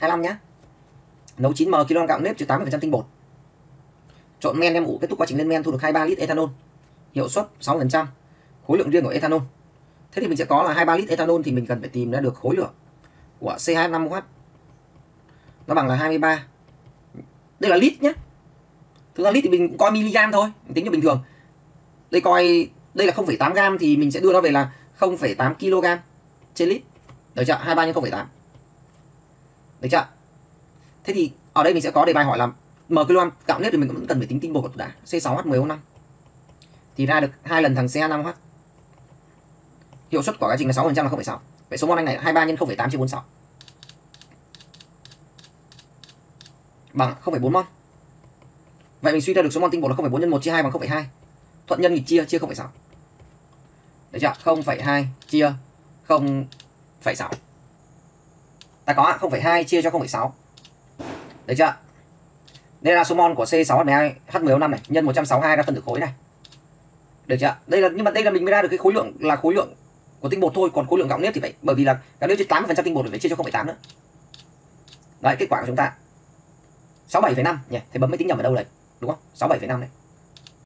25 nhá. Nấu 9m kg gạo nếp trừ 80% tinh bột. Trộn men đem ủ, kết thúc quá trình lên men thu được 23 lít ethanol. Hiệu suất 60%. Khối lượng riêng của ethanol. Thế thì mình sẽ có là 23 lít ethanol thì mình cần phải tìm ra được khối lượng của C25W. Nó bằng là 23. Đây là lít nhé. Thực ra lít thì mình cũng coi mg thôi, mình tính cho bình thường. Đây coi đây là 0,8 gram thì mình sẽ đưa nó về là 0,8 kg trên lít. Được chưa? 23 nhân 0,8. Được chưa? Thế thì ở đây mình sẽ có đề bài hỏi là m kg gạo nếp thì mình cũng cần phải tính tinh bột đã. C6H10O5 thì ra được 2 lần thằng CH5H. Hiệu suất của quá trình là 6% là 0,6. Vậy số mol anh này 23 nhân 0,8 chia 46 bằng 0,4 mol. Vậy mình suy ra được số mol tinh bột là 0,4 nhân 1 chia 2 bằng 0,2. Thuận nhân nghịch chia 0,6. Được chưa? 0,2 chia 0,6. Ta có 0,2 chia cho 0,6. Được chưa? Đây là số mol của C6H12H10O5 này, nhân 162 ra phân tử khối này. Được chưa? Đây là, nhưng mà đây là mình mới ra được cái khối lượng là khối lượng của tinh bột thôi, còn khối lượng gạo nếp thì phải, bởi vì là gạo nếp trên 80% tinh bột thì phải chia cho 0,8 nữa. Đấy, kết quả của chúng ta 67,5 nhỉ. Thế bấm máy tính nhầm ở đâu đấy, đúng không? 67,5 đấy.